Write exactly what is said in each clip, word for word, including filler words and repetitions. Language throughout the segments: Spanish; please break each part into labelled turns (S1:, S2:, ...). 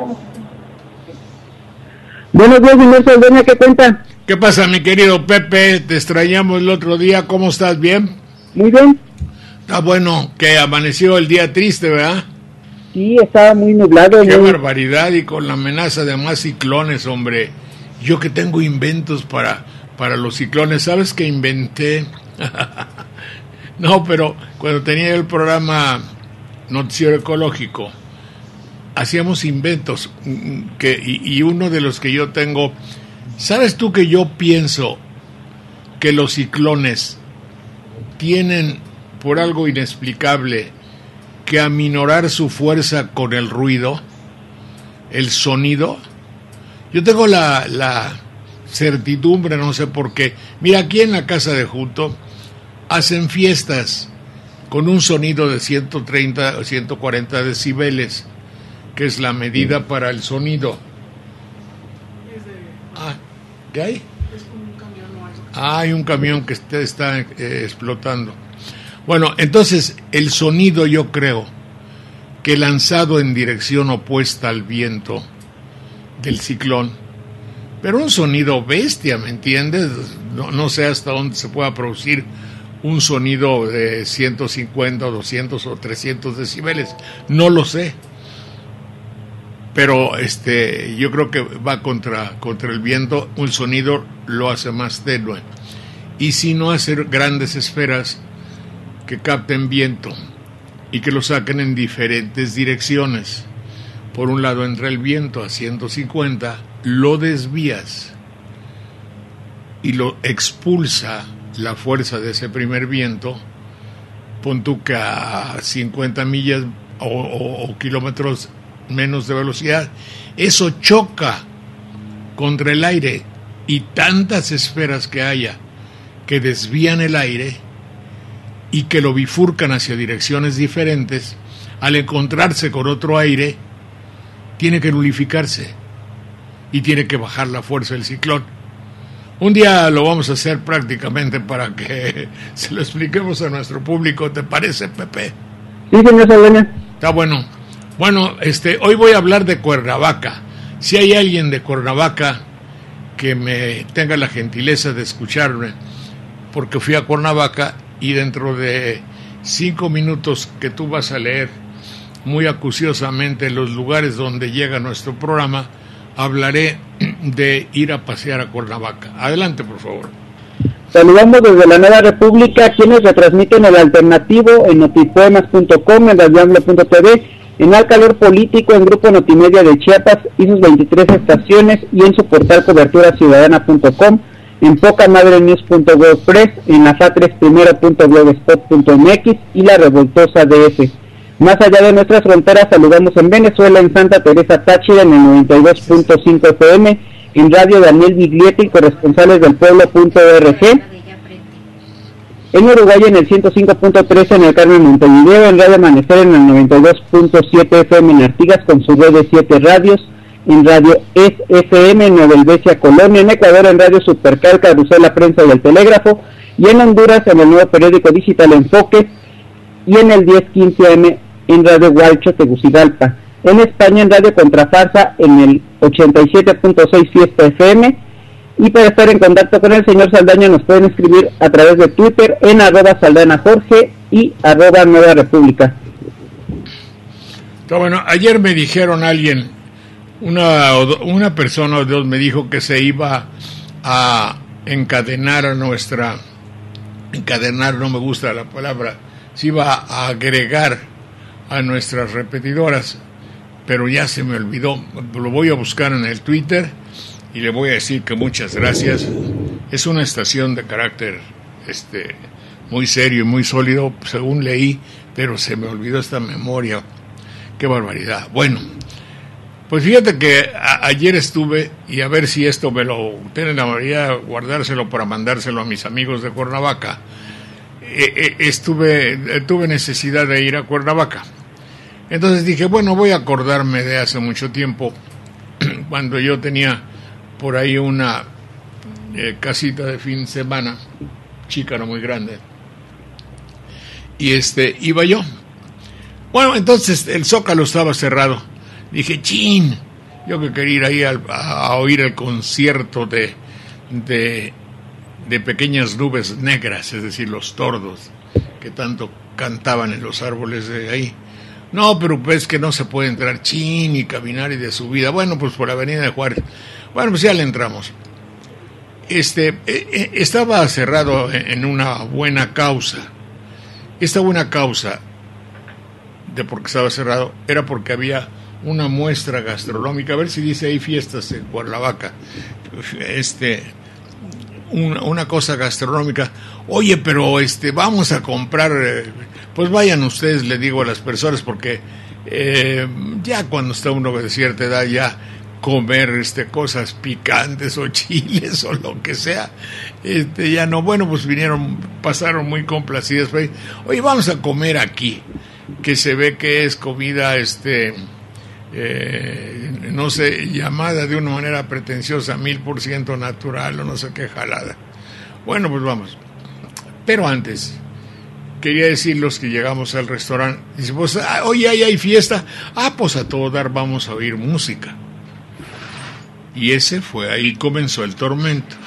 S1: Buenos días, señor Saldaña, ¿qué cuenta?
S2: ¿Qué pasa, mi querido Pepe? Te extrañamos el otro día, ¿cómo estás? ¿Bien?
S1: Muy bien.
S2: Está bueno, que amaneció el día triste, ¿verdad?
S1: Sí, estaba muy nublado.
S2: Qué
S1: muy...
S2: barbaridad, y con la amenaza de más ciclones, hombre. Yo que tengo inventos para, para los ciclones, ¿sabes qué inventé? No, pero cuando tenía el programa Noticiero Ecológico, hacíamos inventos, que, y, y uno de los que yo tengo, ¿sabes tú que yo pienso que los ciclones tienen, por algo inexplicable, que aminorar su fuerza con el ruido, el sonido? Yo tengo la, la certidumbre, no sé por qué. Mira, aquí en la casa de Junto hacen fiestas con un sonido de ciento treinta o ciento cuarenta decibeles, que es la medida para el sonido. Ah, ¿qué hay? Ah, hay un camión que está, está eh, explotando. Bueno, entonces el sonido, yo creo que lanzado en dirección opuesta al viento del ciclón, pero un sonido bestia, ¿me entiendes? No, no sé hasta dónde se pueda producir un sonido de ciento cincuenta, doscientos o trescientos decibeles, no lo sé. Pero este, yo creo que va contra, contra el viento, un sonido lo hace más tenue. Y si no, hacer grandes esferas que capten viento y que lo saquen en diferentes direcciones. Por un lado entra el viento a ciento cincuenta, lo desvías y lo expulsa la fuerza de ese primer viento, pon tú que a cincuenta millas o, o, o kilómetros menos de velocidad, eso choca contra el aire, y tantas esferas que haya que desvían el aire y que lo bifurcan hacia direcciones diferentes, al encontrarse con otro aire, tiene que nulificarse y tiene que bajar la fuerza del ciclón. Un día lo vamos a hacer prácticamente para que se lo expliquemos a nuestro público. ¿Te parece, Pepe?
S1: Sí, señor Saldaña.
S2: Está bueno. Bueno, este, hoy voy a hablar de Cuernavaca. Si hay alguien de Cuernavaca que me tenga la gentileza de escucharme, porque fui a Cuernavaca y dentro de cinco minutos que tú vas a leer muy acuciosamente los lugares donde llega nuestro programa, hablaré de ir a pasear a Cuernavaca. Adelante, por favor.
S1: Saludamos desde la Nueva República, quienes retransmiten el alternativo en notipoemas punto com, en radiambla punto t v, en Al Calor Político, en Grupo Notimedia de Chiapas y sus veintitrés estaciones, y en su portal cobertura ciudadana punto com, en poca madre news punto wordpress, en la fatres primero punto blogspot punto m x y la Revoltosa D F. Más allá de nuestras fronteras, saludamos en Venezuela, en Santa Teresa Táchira, en el noventa y dos punto cinco F M, en Radio Daniel Biglietti, corresponsales del pueblo punto org, en Uruguay en el ciento cinco punto tres en el Carmen Montevideo, en Radio Amanecer en el noventa y dos punto siete F M en Artigas con su red de siete radios, en Radio E S F M en Nueva Helvecia, Colonia, en Ecuador en Radio Supercal, Carrusel, La Prensa y El Telégrafo, y en Honduras en el nuevo periódico digital Enfoque, y en el diez quince A M en Radio Hualcho, Tegucigalpa. En España en Radio Contrafarsa en el ochenta y siete punto seis Fiesta F M. Y para estar en contacto con el señor Saldaña nos pueden escribir a través de Twitter en arroba Saldana Jorge y arroba Nueva República.
S2: Está bueno. Ayer me dijeron alguien, una, una persona o dos me dijo que se iba a encadenar a nuestra, encadenar no me gusta la palabra, se iba a agregar a nuestras repetidoras, pero ya se me olvidó. Lo voy a buscar en el Twitter y le voy a decir que muchas gracias. Es una estación de carácter este muy serio y muy sólido, según leí, pero se me olvidó esta memoria. Qué barbaridad. Bueno, pues fíjate que a, ayer estuve, y a ver si esto me lo tienen la mayoría, guardárselo para mandárselo a mis amigos de Cuernavaca. Eh, eh, estuve, tuve necesidad de ir a Cuernavaca. Entonces dije, bueno, voy a acordarme de hace mucho tiempo, cuando yo tenía por ahí una eh, casita de fin de semana, chica, no muy grande, y este, iba yo. Bueno, entonces el Zócalo estaba cerrado. Dije, chin, Yo que quería ir ahí a, a, a oír el concierto de, de, de Pequeñas Nubes Negras, es decir, los tordos, que tanto cantaban en los árboles de ahí. No, pero pues que no se puede entrar, chin, y caminar y de subida. Bueno, pues por la avenida de Juárez. Bueno, pues ya le entramos. Este, eh, eh, estaba cerrado en una buena causa. Esta buena causa de por qué estaba cerrado era porque había una muestra gastronómica. A ver si dice ahí fiestas en Cuernavaca. Este, una, una cosa gastronómica. Oye, pero este, vamos a comprar. Eh, pues vayan ustedes, le digo a las personas, porque eh, ya cuando está uno de cierta edad ya comer este cosas picantes o chiles o lo que sea, este ya no. Bueno, pues vinieron, pasaron muy complacidas. Oye, vamos a comer aquí, que se ve que es comida, este, eh, no sé, llamada de una manera pretenciosa, mil por ciento natural o no sé qué jalada. Bueno, pues vamos. Pero antes, quería decirles que llegamos al restaurante. Dice, pues, ah, oye, ahí hay fiesta. Ah, pues a todo dar vamos a oír música. Y ese fue, ahí comenzó el tormento.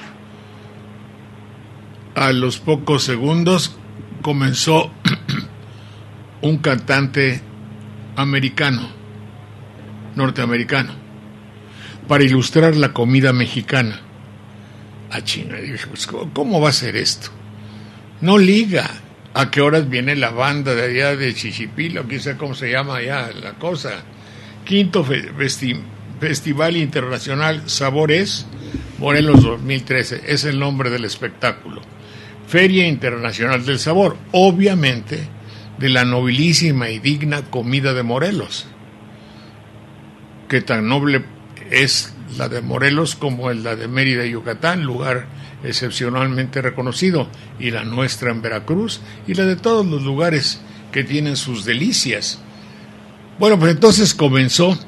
S2: A los pocos segundos comenzó un cantante americano, norteamericano, para ilustrar la comida mexicana. A China, dije, pues, ¿cómo va a ser esto? No liga. ¿A qué horas viene la banda de allá de Chichipilo? Quién sabe cómo se llama allá la cosa. Quinto festi- Festival Internacional Sabores Morelos dos mil trece. Es el nombre del espectáculo. Feria Internacional del Sabor. Obviamente, de la nobilísima y digna comida de Morelos. Que tan noble es la de Morelos como la de Mérida, Yucatán, lugar excepcionalmente reconocido, y la nuestra en Veracruz, y la de todos los lugares que tienen sus delicias. Bueno, pues entonces comenzó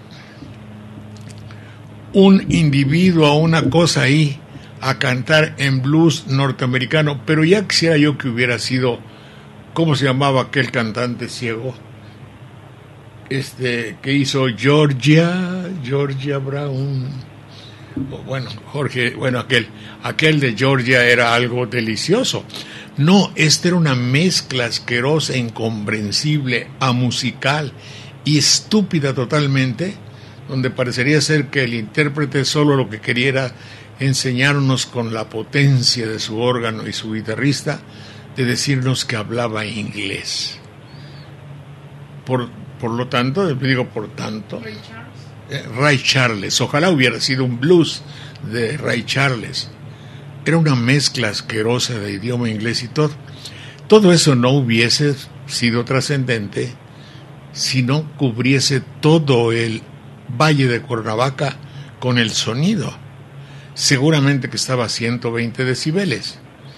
S2: un individuo, una cosa ahí, a cantar en blues norteamericano, pero ya quisiera yo que hubiera sido, ¿cómo se llamaba aquel cantante ciego? Este, que hizo Georgia, Georgia Brown. Bueno, Jorge, bueno, aquel, aquel de Georgia era algo delicioso. No, esta era una mezcla asquerosa, incomprensible, amusical y estúpida totalmente, donde parecería ser que el intérprete solo lo que quería era enseñarnos con la potencia de su órgano y su guitarrista de decirnos que hablaba inglés. Por, por lo tanto, digo por tanto... Ray Charles, ojalá hubiera sido un blues de Ray Charles. Era una mezcla asquerosa de idioma inglés y todo. Todo eso no hubiese sido trascendente si no cubriese todo el Valle de Cuernavaca con el sonido. Seguramente que estaba a ciento veinte decibeles.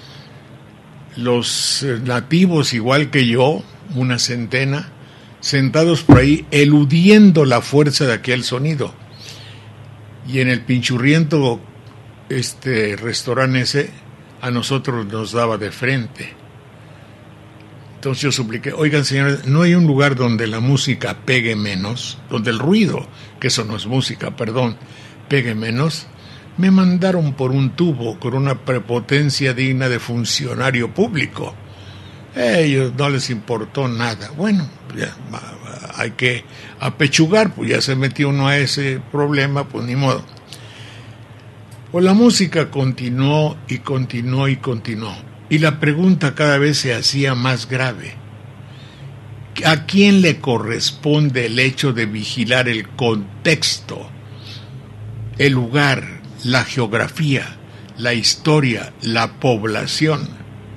S2: Los nativos, igual que yo, una centena, sentados por ahí, eludiendo la fuerza de aquel sonido. Y en el pinchurriento este restaurante ese, a nosotros nos daba de frente. Entonces yo supliqué, oigan señores, ¿no hay un lugar donde la música pegue menos? Donde el ruido, que eso no es música, perdón, pegue menos. Me mandaron por un tubo con una prepotencia digna de funcionario público. A ellos no les importó nada. Bueno, ya hay que apechugar, pues ya se metió uno a ese problema, pues ni modo. Pues la música continuó y continuó y continuó. Y la pregunta cada vez se hacía más grave. ¿A quién le corresponde el hecho de vigilar el contexto, el lugar, la geografía, la historia, la población?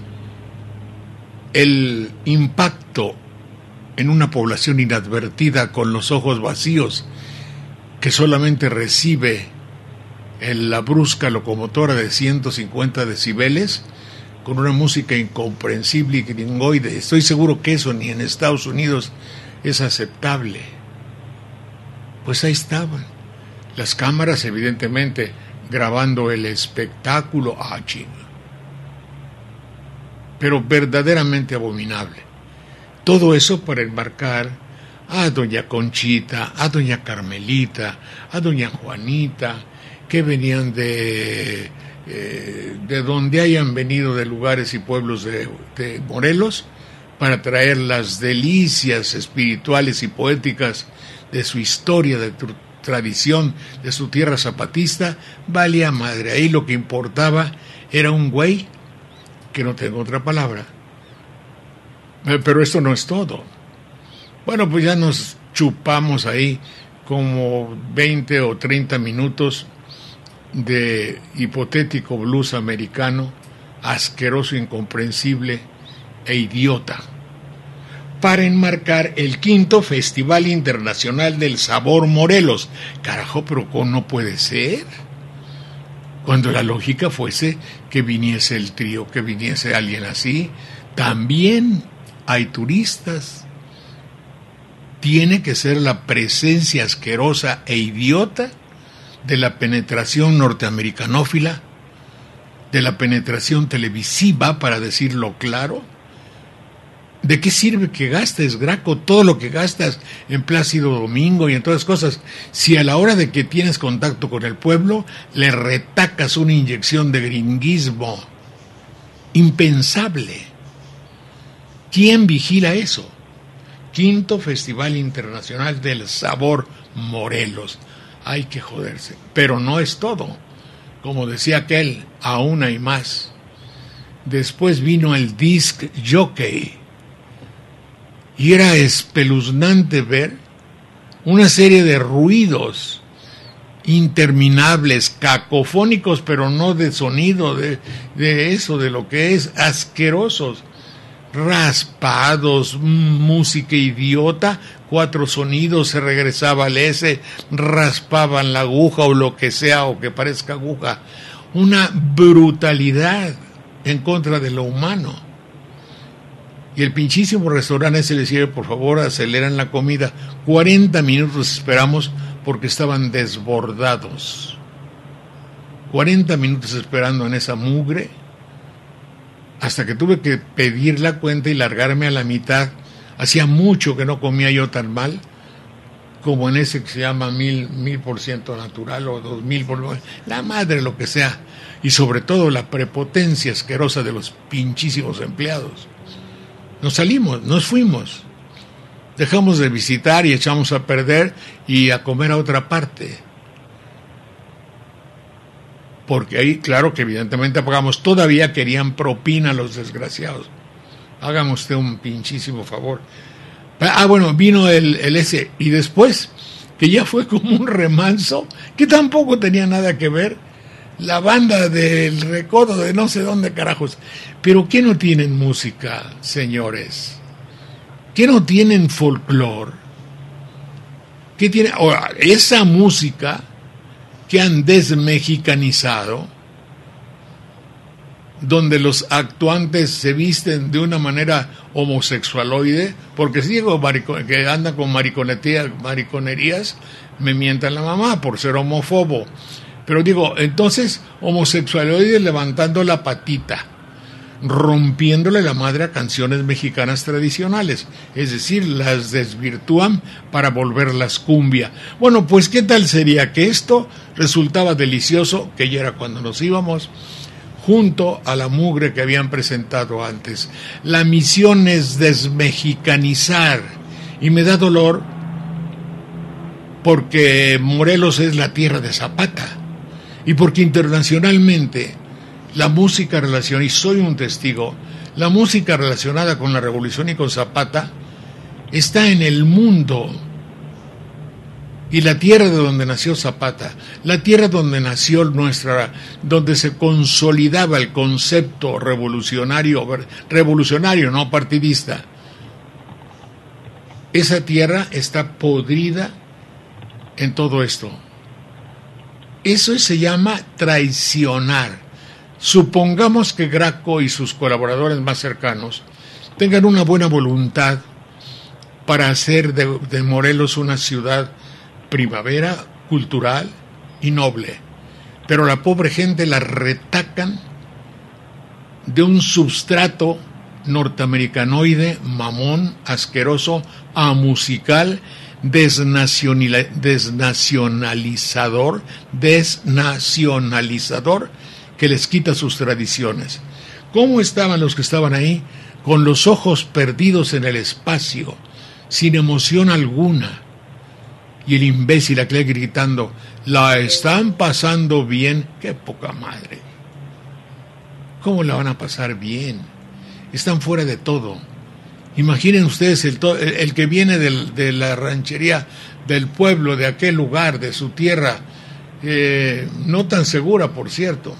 S2: El impacto en una población inadvertida con los ojos vacíos que solamente recibe en la brusca locomotora de ciento cincuenta decibeles con una música incomprensible y gringoide. Estoy seguro que eso ni en Estados Unidos es aceptable. Pues ahí estaban las cámaras, evidentemente grabando el espectáculo. Ah, chinga. Pero verdaderamente abominable. Todo eso para enmarcar a doña Conchita, a doña Carmelita, a doña Juanita, que venían de, eh, de donde hayan venido, de lugares y pueblos de, de Morelos, para traer las delicias espirituales y poéticas de su historia, de tu tradición, de su tierra zapatista. Valía madre, ahí lo que importaba era un güey, que no tengo otra palabra. Pero esto no es todo. Bueno, pues ya nos chupamos ahí como veinte o treinta minutos de hipotético blues americano, asqueroso, incomprensible e idiota, para enmarcar el quinto Festival Internacional del Sabor Morelos. Carajo, pero ¿cómo no puede ser? Cuando la lógica fuese que viniese el trío, que viniese alguien así. También hay turistas. Tiene que ser la presencia asquerosa e idiota de la penetración norteamericanófila, de la penetración televisiva, para decirlo claro. ¿De qué sirve que gastes, Graco, todo lo que gastas en Plácido Domingo y en todas cosas, si a la hora de que tienes contacto con el pueblo le retacas una inyección de gringuismo? Impensable. ¿Quién vigila eso? Quinto Festival Internacional del Sabor Morelos. Hay que joderse. Pero no es todo. Como decía aquel, aún hay más. Después vino el disc jockey. Y era espeluznante ver una serie de ruidos interminables, cacofónicos, pero no de sonido, de, de eso, de lo que es, asquerosos, raspados, música idiota, cuatro sonidos, se regresaba al S, raspaban la aguja o lo que sea, o que parezca aguja. Una brutalidad en contra de lo humano. Y el pinchísimo restaurante se le decía, por favor, aceleran la comida. cuarenta minutos esperamos porque estaban desbordados. cuarenta minutos esperando en esa mugre, hasta que tuve que pedir la cuenta y largarme a la mitad. Hacía mucho que no comía yo tan mal como en ese que se llama mil, mil por ciento natural o dos mil por la madre, lo que sea. Y sobre todo la prepotencia asquerosa de los pinchísimos empleados. Nos salimos, nos fuimos, dejamos de visitar y echamos a perder y a comer a otra parte. Porque ahí, claro que evidentemente pagamos, todavía querían propina los desgraciados. Hágame usted un pinchísimo favor. Ah, bueno, vino el, el ese, y después, que ya fue como un remanso, que tampoco tenía nada que ver, la banda del Recodo de no sé dónde carajos. Pero ¿qué no tienen música, señores? ¿Qué no tienen folclore? ¿Qué tiene? Ahora, esa música que han desmexicanizado, donde los actuantes se visten de una manera homosexualoide, porque si digo maricon, que anda con mariconerías, me mientan la mamá por ser homófobo. Pero digo, entonces, homosexualoides levantando la patita, rompiéndole la madre a canciones mexicanas tradicionales, es decir, las desvirtúan para volverlas cumbia. Bueno, pues ¿qué tal sería que esto resultaba delicioso, que ya era cuando nos íbamos, junto a la mugre que habían presentado antes? La misión es desmexicanizar, y me da dolor porque Morelos es la tierra de Zapata, y porque internacionalmente la música relacionada, y soy un testigo, la música relacionada con la revolución y con Zapata está en el mundo. Y la tierra de donde nació Zapata, la tierra donde nació nuestra, donde se consolidaba el concepto revolucionario, revolucionario, no partidista, esa tierra está podrida en todo esto. Eso se llama traicionar. Supongamos que Graco y sus colaboradores más cercanos tengan una buena voluntad para hacer de, de Morelos una ciudad primavera, cultural y noble, pero la pobre gente la retacan de un substrato norteamericanoide, mamón, asqueroso, amusical, desnacional, desnacionalizador, desnacionalizador, que les quita sus tradiciones. ¿Cómo estaban los que estaban ahí? Con los ojos perdidos en el espacio, sin emoción alguna. Y el imbécil aquel gritando, la están pasando bien. ¡Qué poca madre! ¿Cómo la van a pasar bien? Están fuera de todo. Imaginen ustedes el, to- el, el que viene del, de la ranchería del pueblo, de aquel lugar, de su tierra, eh, no tan segura, por cierto,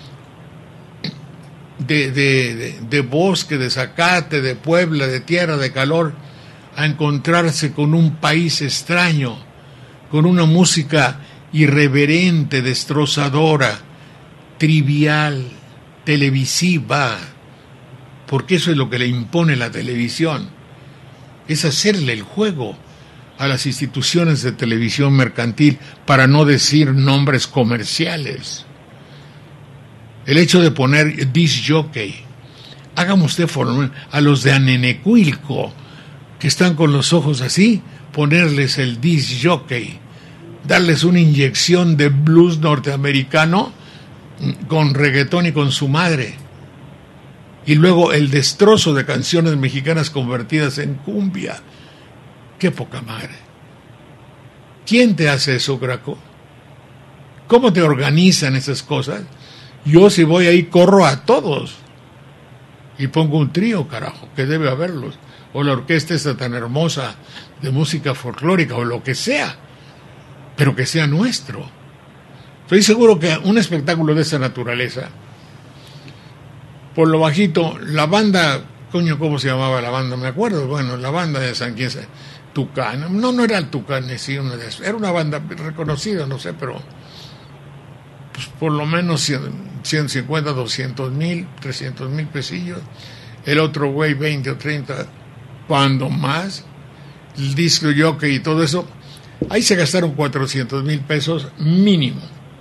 S2: de, de, de, de bosque, de zacate, de Puebla, de tierra de calor, a encontrarse con un país extraño, con una música irreverente, destrozadora, trivial, televisiva, porque eso es lo que le impone la televisión, es hacerle el juego a las instituciones de televisión mercantil, para no decir nombres comerciales. El hecho de poner disc jockey, hágame usted formar a los de Anenecuilco, que están con los ojos así, ponerles el disc jockey, darles una inyección de blues norteamericano con reggaetón y con su madre, y luego el destrozo de canciones mexicanas convertidas en cumbia. ¡Qué poca madre! ¿Quién te hace eso, Graco? ¿Cómo te organizan esas cosas? Yo, si voy ahí, corro a todos y pongo un trío, carajo, que debe haberlos, o la orquesta esta tan hermosa de música folclórica, o lo que sea, pero que sea nuestro. Estoy seguro que un espectáculo de esa naturaleza, por lo bajito, la banda, coño, ¿cómo se llamaba la banda? Me acuerdo, bueno, la banda de San Quince, Tucán, no, no era el Tucán, sí, una de, era una banda reconocida, no sé, pero pues por lo menos ciento cincuenta, doscientos mil, trescientos mil pesillos, el otro güey veinte o treinta, cuando más, el disco jockey y todo eso, ahí se gastaron cuatrocientos mil pesos mínimo.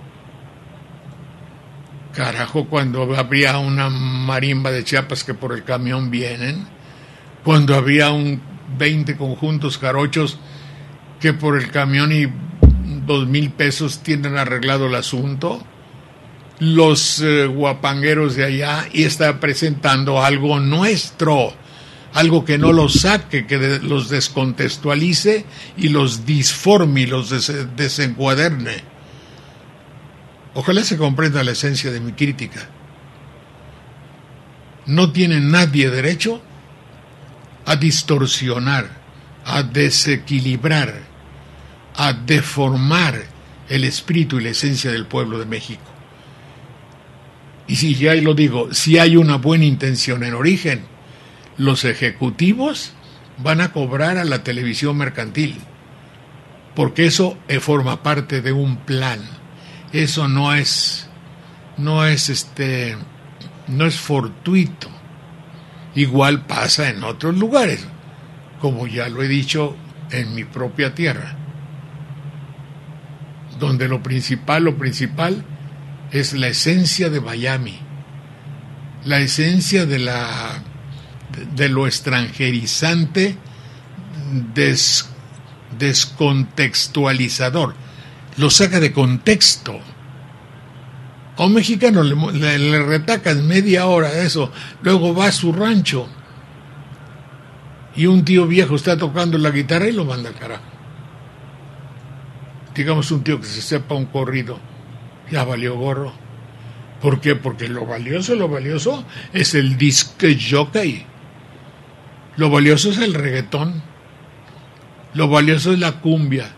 S2: Carajo, cuando habría una marimba de Chiapas que por el camión vienen, cuando había un veinte conjuntos jarochos que por el camión y dos mil pesos tienen arreglado el asunto, los eh, guapangueros de allá, y está presentando algo nuestro, algo que no los saque, que de, los descontextualice y los disforme y los des, desencuaderne. Ojalá se comprenda la esencia de mi crítica. No tiene nadie derecho a distorsionar, a desequilibrar, a deformar el espíritu y la esencia del pueblo de México. Y si ya lo digo, si hay una buena intención en origen, los ejecutivos van a cobrar a la televisión mercantil, porque eso forma parte de un plan. Eso no es, no es este, no es fortuito. Igual pasa en otros lugares, como ya lo he dicho en mi propia tierra, donde lo principal, lo principal es la esencia de Miami, la esencia de la, de lo extranjerizante, des, descontextualizador. Lo saca de contexto. A un mexicano le, le, le retacan media hora de eso, luego va a su rancho y un tío viejo está tocando la guitarra y lo manda al carajo. Digamos un tío que se sepa un corrido, ya valió gorro. ¿Por qué? Porque lo valioso, lo valioso es el disc jockey, lo valioso es el reggaetón, lo valioso es la cumbia,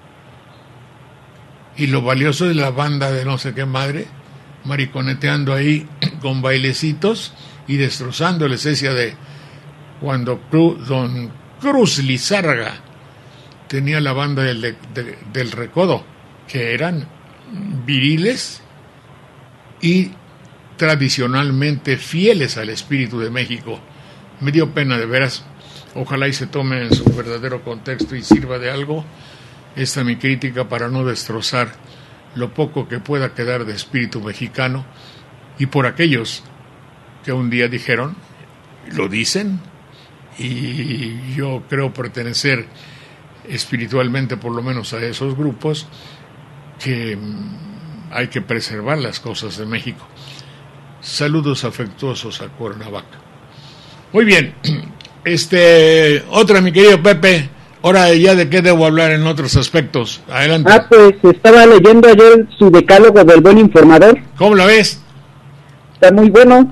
S2: y lo valioso es la banda de no sé qué madre, mariconeteando ahí con bailecitos y destrozando la esencia de cuando Cruz, don Cruz Lizárraga tenía la banda del, de, de, del Recodo, que eran viriles y tradicionalmente fieles al espíritu de México. Me dio pena, de veras. Ojalá y se tome en su verdadero contexto y sirva de algo esta mi crítica, para no destrozar lo poco que pueda quedar de espíritu mexicano, y por aquellos que un día dijeron, lo dicen, y yo creo pertenecer espiritualmente por lo menos a esos grupos, que hay que preservar las cosas de México. Saludos afectuosos a Cuernavaca. Muy bien, este otra, mi querido Pepe. Ahora ya de qué debo hablar en otros aspectos. Adelante.
S1: Ah, pues estaba leyendo ayer su decálogo del buen informador.
S2: ¿Cómo la ves?
S1: Está muy bueno.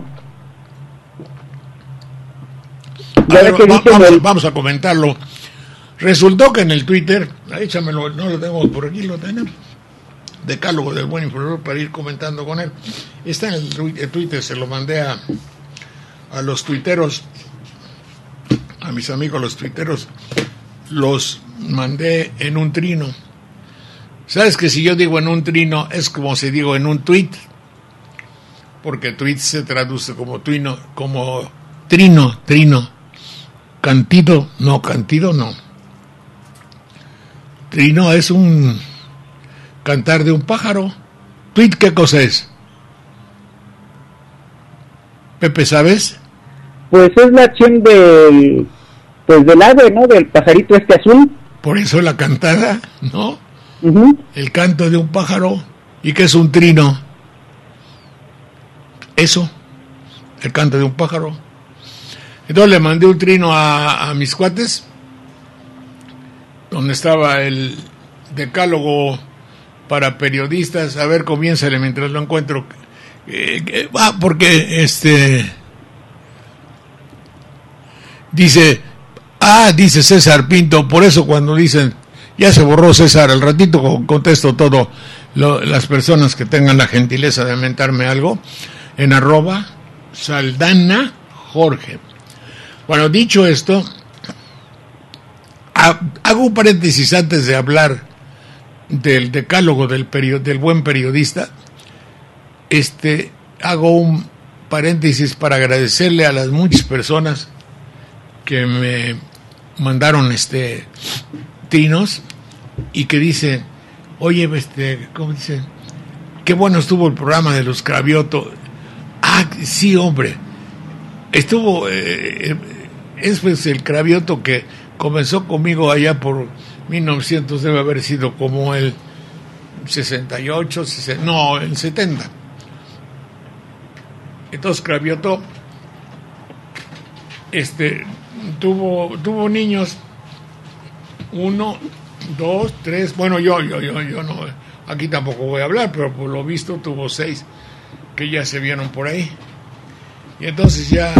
S2: A ver, va, vamos, el... vamos a comentarlo. Resultó que en el Twitter, échamelo, no lo tengo por aquí, lo tenemos. Decálogo del buen informador para ir comentando con él. Está en el, el Twitter, se lo mandé a, a los tuiteros, a mis amigos los tuiteros. Los mandé en un trino. ¿Sabes que si yo digo en un trino es como si digo en un tweet? Porque tweet se traduce como trino, como trino, trino. Cantido, no, cantido no. Trino es un cantar de un pájaro. Tweet, ¿qué cosa es? Pepe, ¿sabes?
S1: Pues es la acción del... pues del ave, ¿no? Del pajarito este azul.
S2: Por eso la cantada, ¿no?
S1: Uh-huh.
S2: El canto de un pájaro. ¿Y qué es un trino? Eso, el canto de un pájaro. Entonces le mandé un trino a, a mis cuates, donde estaba el decálogo para periodistas. A ver, comiénzale mientras lo encuentro. Eh, eh, ah, porque este... Dice... Ah, dice César Pinto, por eso cuando dicen, ya se borró César, al ratito contesto todo, lo, las personas que tengan la gentileza de mentarme algo, en arroba Saldana Jorge. Bueno, dicho esto, ha, hago un paréntesis antes de hablar del decálogo del, perio, del buen periodista. Este, hago un paréntesis para agradecerle a las muchas personas que me mandaron este trinos y que dicen, oye, este, ¿cómo dicen? Qué bueno estuvo el programa de los Cravioto. Ah, sí, hombre, estuvo, eh, es pues el Cravioto que comenzó conmigo allá por mil novecientos, debe haber sido como el sesenta y ocho, sesenta, no, el setenta. Entonces Cravioto, este... Tuvo, tuvo niños, uno, dos, tres, bueno, yo, yo, yo, yo no, aquí tampoco voy a hablar, pero por lo visto tuvo seis que ya se vieron por ahí. Y entonces ya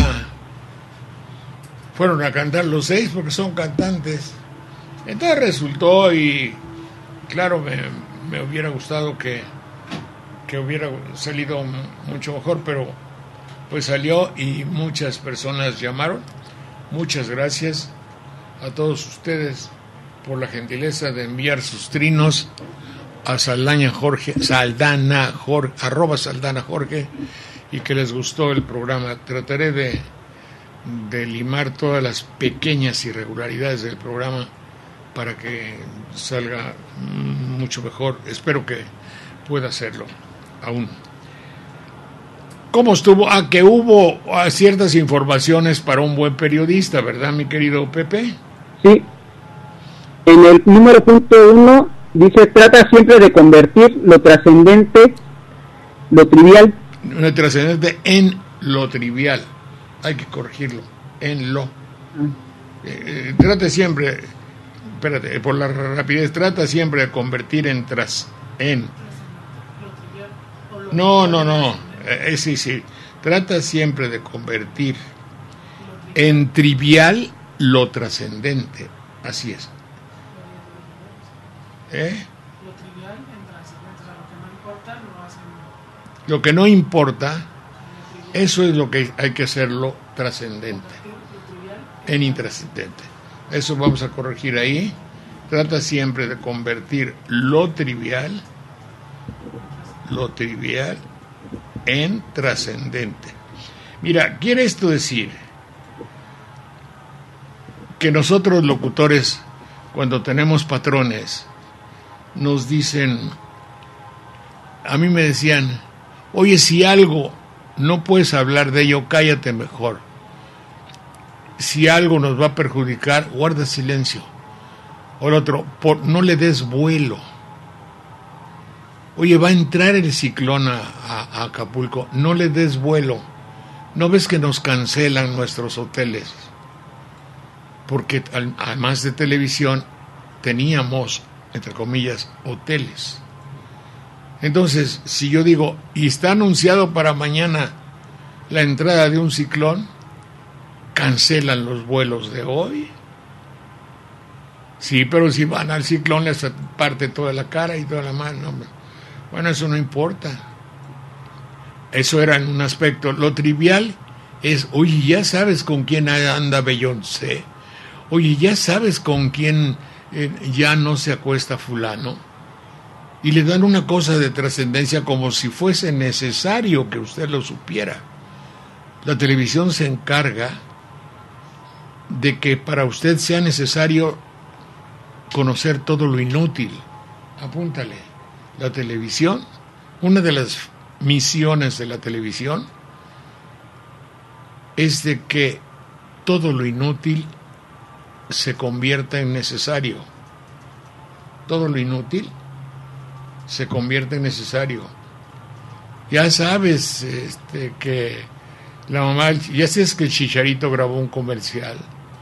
S2: fueron a cantar los seis porque son cantantes. Entonces resultó, y claro, me, me hubiera gustado que, que hubiera salido mucho mejor, pero pues salió y muchas personas llamaron. Muchas gracias a todos ustedes por la gentileza de enviar sus trinos a Saldana Jorge, Saldana Jorge, arroba Saldana Jorge, y que les gustó el programa. Trataré de, de limar todas las pequeñas irregularidades del programa para que salga mucho mejor. Espero que pueda hacerlo aún. ¿Cómo estuvo? Ah, que hubo ah, ciertas informaciones para un buen periodista, ¿verdad, mi querido Pepe?
S1: Sí. En el número punto uno dice, trata siempre de convertir lo trascendente, lo trivial.
S2: Lo trascendente en lo trivial. Hay que corregirlo. En lo. Mm. Eh, eh, trata siempre, espérate, por la rapidez, trata siempre de convertir en tras, en. No, no, no. Eh, sí, sí, trata siempre de convertir en trivial lo trascendente, así es. ¿Eh? Lo trivial en trascendente, o sea, lo que no importa, lo hacen. Lo que no importa, eso es lo que hay que hacerlo trascendente, en intrascendente. Eso vamos a corregir ahí. Trata siempre de convertir lo trivial, lo trivial, en trascendente. Mira, quiere esto decir que nosotros locutores, cuando tenemos patrones, nos dicen, a mí me decían, oye, si algo no puedes hablar de ello, cállate mejor. si algo nos va a perjudicar, guarda silencio. O el otro, por, no le des vuelo. Oye, va a entrar el ciclón a, a, a Acapulco, no le des vuelo. ¿No ves que nos cancelan nuestros hoteles? Porque al, además de televisión, teníamos, entre comillas, hoteles. Entonces, si yo digo, y está anunciado para mañana la entrada de un ciclón, cancelan los vuelos de hoy. Sí, pero si van al ciclón les parte toda la cara y toda la mano. Bueno, eso no importa. Eso era en un aspecto. Lo trivial es, oye, ya sabes con quién anda Beyoncé. Oye, ya sabes con quién eh, ya no se acuesta fulano. Y le dan una cosa de trascendencia como si fuese necesario que usted lo supiera. La televisión se encarga de que para usted sea necesario conocer todo lo inútil. Apúntale. La televisión, una de las misiones de la televisión es de que todo lo inútil se convierta en necesario. Todo lo inútil se convierte en necesario. Ya sabes este, que la mamá, ya sabes que el Chicharito grabó un comercial.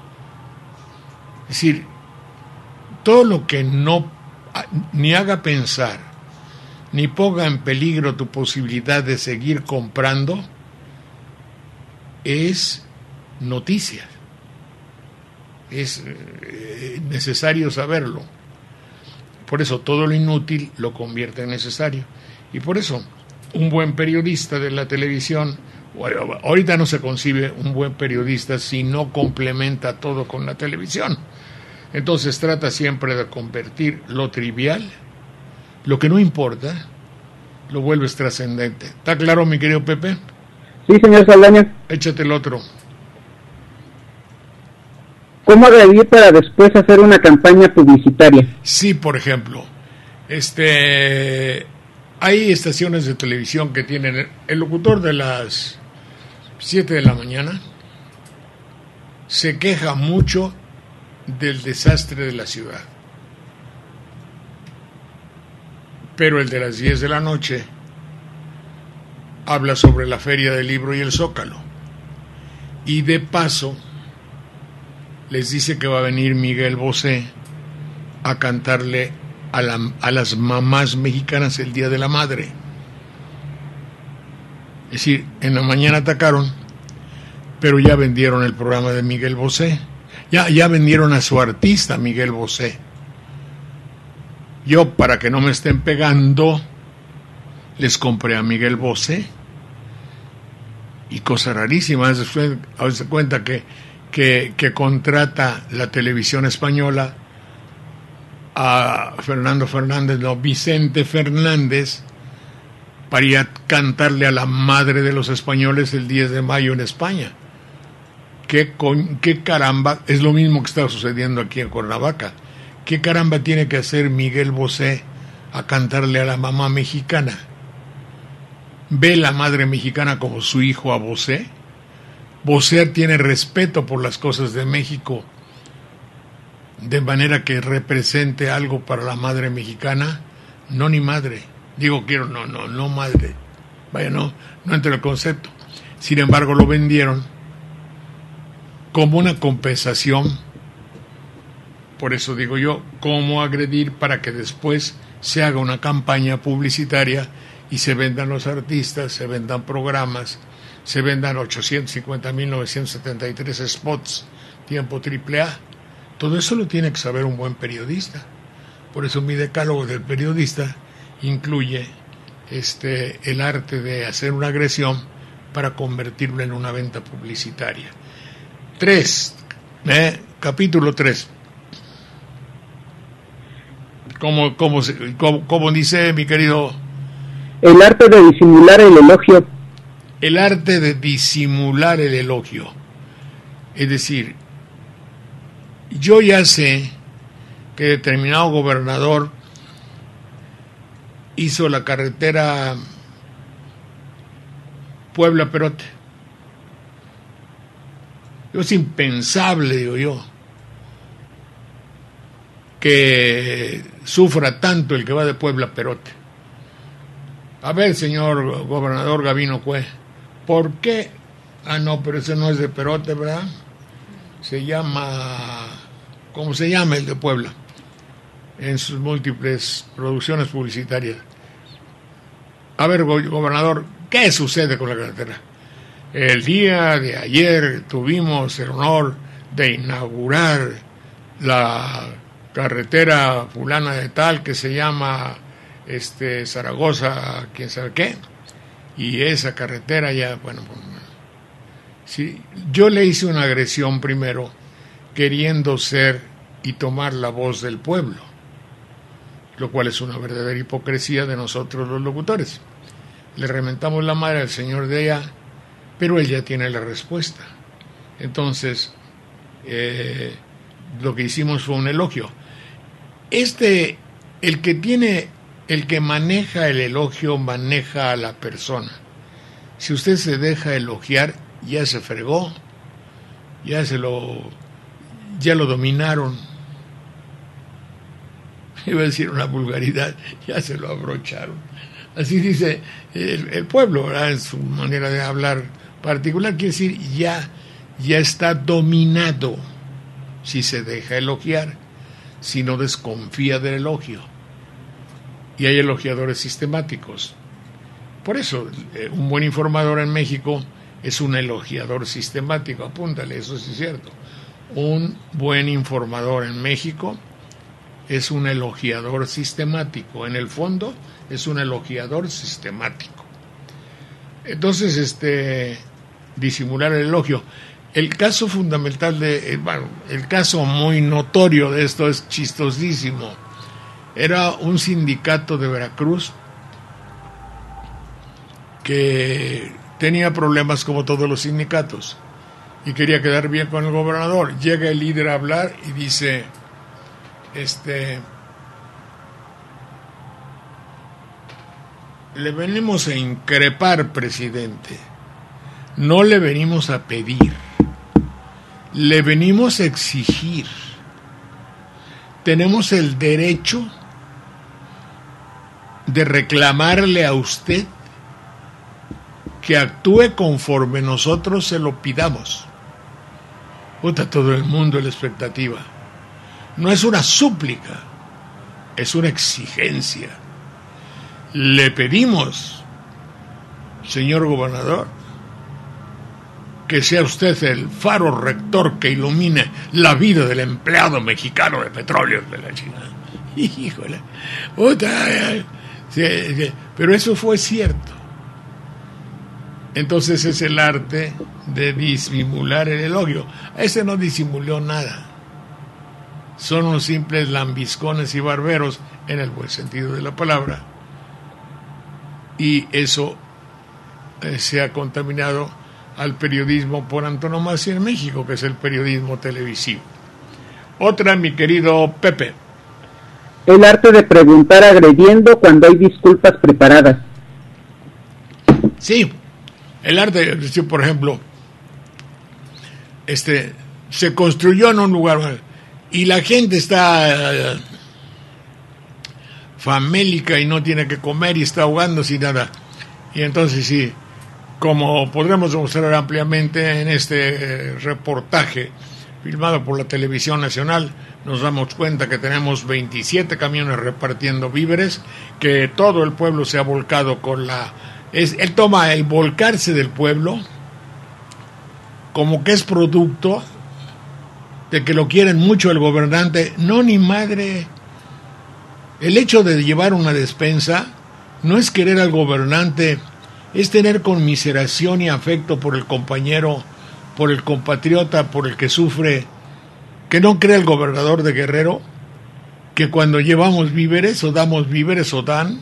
S2: Es decir, todo lo que no ni haga pensar ni ponga en peligro tu posibilidad de seguir comprando es noticia. Es eh, necesario saberlo. Por eso todo lo inútil lo convierte en necesario. Y por eso un buen periodista de la televisión, bueno, ahorita no se concibe un buen periodista si no complementa todo con la televisión. Entonces trata siempre de convertir lo trivial, lo que no importa, lo vuelves trascendente. ¿Está claro, mi querido Pepe?
S1: Sí, señor Saldaña.
S2: Échate el otro.
S1: ¿Cómo agredir para después hacer una campaña publicitaria?
S2: Sí, por ejemplo, este, hay estaciones de televisión que tienen el locutor de las siete de la mañana se queja mucho del desastre de la ciudad, pero el de las diez de la noche habla sobre la Feria del Libro y el Zócalo, y de paso les dice que va a venir Miguel Bosé a cantarle a, la, a las mamás mexicanas el Día de la Madre. Es decir, en la mañana atacaron, pero ya vendieron el programa de Miguel Bosé. Ya, ya vendieron a su artista, Miguel Bosé. Yo, para que no me estén pegando, les compré a Miguel Bosé. Y cosa rarísima, se cuenta que, que, que contrata la televisión española a Fernando Fernández, no, Vicente Fernández, para ir a cantarle a la madre de los españoles el diez de mayo en España. ¿Qué, con, qué caramba? Es lo mismo que está sucediendo aquí en Cuernavaca. ¿Qué caramba tiene que hacer Miguel Bosé a cantarle a la mamá mexicana? ¿Ve la madre mexicana como su hijo a Bosé? Bosé tiene respeto por las cosas de México, de manera que represente algo para la madre mexicana. No, ni madre. Digo, quiero, no, no, no madre. Vaya, no, no entre el concepto. Sin embargo, lo vendieron como una compensación. Por eso digo yo, cómo agredir para que después se haga una campaña publicitaria y se vendan los artistas, se vendan programas, se vendan ochocientos cincuenta mil novecientos setenta y tres spots, tiempo triple A. Todo eso lo tiene que saber un buen periodista. Por eso mi decálogo del periodista incluye este, el arte de hacer una agresión para convertirlo en una venta publicitaria. Tres, eh, capítulo tres. Como, como, como, como dice mi querido...
S1: El arte de disimular el elogio.
S2: El arte de disimular el elogio. Es decir, yo ya sé que determinado gobernador hizo la carretera Puebla-Perote. Es impensable, digo yo, que sufra tanto el que va de Puebla a Perote. A ver, señor gobernador Gabino Cue, ¿por qué? Ah, no, pero ese no es de Perote, ¿verdad? Se llama, ¿cómo se llama el de Puebla? En sus múltiples producciones publicitarias. A ver, gobernador, ¿qué sucede con la carretera? El día de ayer tuvimos el honor de inaugurar la carretera fulana de tal que se llama este Zaragoza, quién sabe qué, y esa carretera ya, bueno, sí, yo le hice una agresión primero queriendo ser y tomar la voz del pueblo, lo cual es una verdadera hipocresía de nosotros los locutores. Le rementamos la madre al señor de allá, pero él ya tiene la respuesta. Entonces, eh, lo que hicimos fue un elogio. Este, el que tiene, el que maneja el elogio, maneja a la persona. Si usted se deja elogiar, ya se fregó, ya se lo, ya lo dominaron. Iba a decir una vulgaridad, ya se lo abrocharon. Así dice el, el pueblo, ¿verdad? En su manera de hablar particular, quiere decir ya, ya está dominado si se deja elogiar, si no desconfía del elogio. Y hay elogiadores sistemáticos. Por eso, eh, un buen informador en México es un elogiador sistemático. Apúntale, eso sí es cierto. Un buen informador en México es un elogiador sistemático. En el fondo, es un elogiador sistemático. Entonces, este, disimular el elogio. El caso fundamental de, bueno, el caso muy notorio de esto es chistosísimo. Era un sindicato de Veracruz que tenía problemas como todos los sindicatos y quería quedar bien con el gobernador. Llega el líder a hablar y dice, este, le venimos a increpar, presidente, no le venimos a pedir, le venimos a exigir. Tenemos el derecho de reclamarle a usted que actúe conforme nosotros se lo pidamos. Puta, todo el mundo en la expectativa. No es una súplica, es una exigencia. Le pedimos, señor gobernador, que sea usted el faro rector que ilumine la vida del empleado mexicano de petróleo de la China. Híjole, puta, sí, sí, pero eso fue cierto. Entonces es el arte de disimular el elogio. Ese no disimuló nada. Son unos simples lambiscones y barberos en el buen sentido de la palabra. Y eso eh, se ha contaminado al periodismo por antonomasia en México, que es el periodismo televisivo. Otra, mi querido Pepe.
S1: El arte de preguntar agrediendo cuando hay disculpas preparadas.
S2: Sí, el arte de decir, por ejemplo, este, se construyó en un lugar y la gente está uh, famélica y no tiene que comer y está ahogándose y nada. Y entonces sí, como podremos demostrar ampliamente en este eh, reportaje filmado por la Televisión Nacional, nos damos cuenta que tenemos veintisiete camiones repartiendo víveres, que todo el pueblo se ha volcado con la... Es, él toma el volcarse del pueblo como que es producto de que lo quieren mucho el gobernante. No, ni madre. El hecho de llevar una despensa no es querer al gobernante, es tener conmiseración y afecto por el compañero, por el compatriota, por el que sufre. Que no cree el gobernador de Guerrero que cuando llevamos víveres o damos víveres o dan,